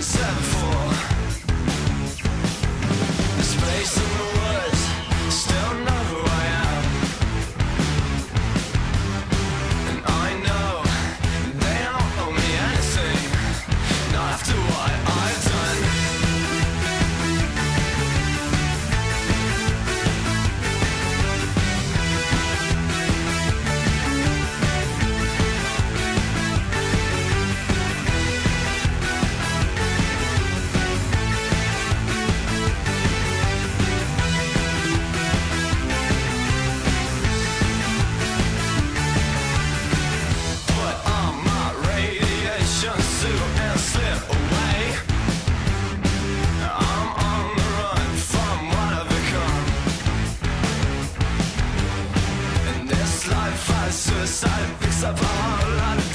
said before. The space in the woods still know who I am, and I know they don't owe me anything, not after what I've done. Put on my radiation suit and slip away. I'm on the run from what I've become. In this life I suicide picks up a whole lot of